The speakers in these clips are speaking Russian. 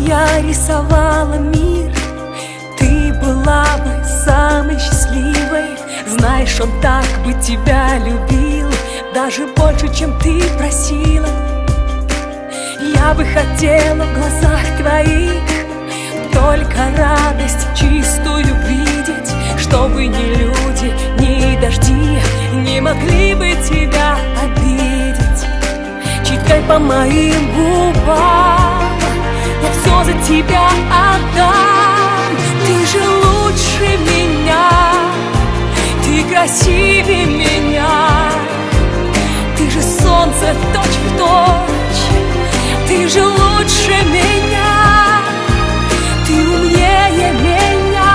я рисовала мир, ты была бы самой счастливой. Знаешь, он так бы тебя любил, даже больше, чем ты просила. Я бы хотела в глазах твоих только радость чистую видеть, чтобы ни люди, ни дожди не могли бы тебя обидеть. Читай по моим губам, я все за тебя отдам. Ты же лучше меня, ты красивее меня, ты же солнце точь-в-точь, ты же лучше меня, ты умнее меня,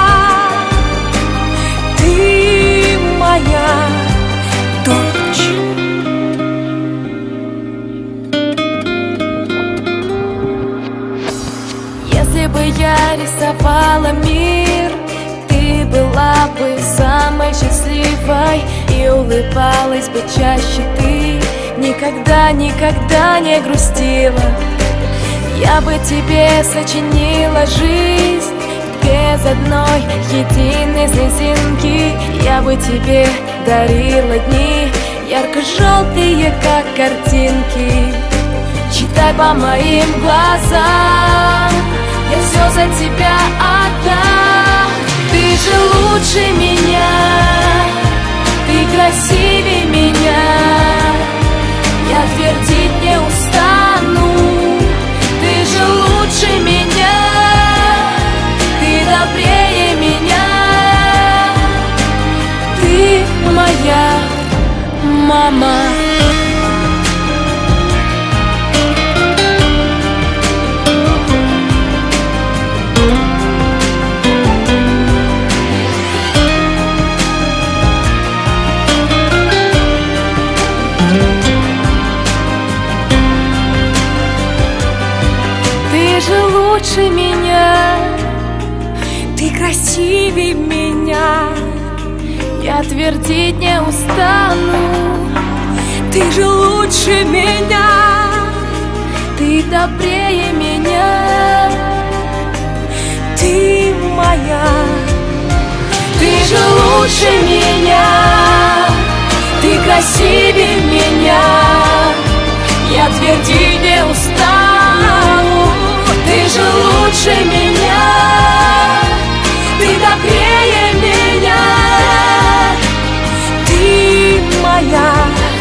ты моя дочь. Если бы я рисовала мир, ты была бы самой счастливой и улыбалась бы чаще ты. Никогда, никогда не грустила. Я бы тебе сочинила жизнь без одной единой слезинки. Я бы тебе дарила дни ярко-желтые, как картинки. Читай по моим глазам, я все за тебя отдам. Ты же лучше меня, ты красивее меня, я твердить не устану. Ты же лучше меня, ты добрее меня, ты моя мама. Ты же лучше меня, ты красивее меня, я твердить не устану. Ты же лучше меня, ты добрее меня, ты моя. Ты же лучше меня, ты красивее меня, я твердить не устану. Ты же лучше меня, ты добрее меня, ты моя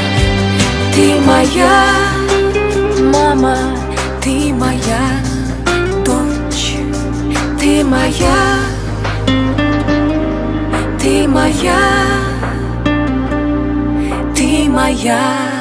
мама, ты моя дочь, ты моя, ты моя, ты моя.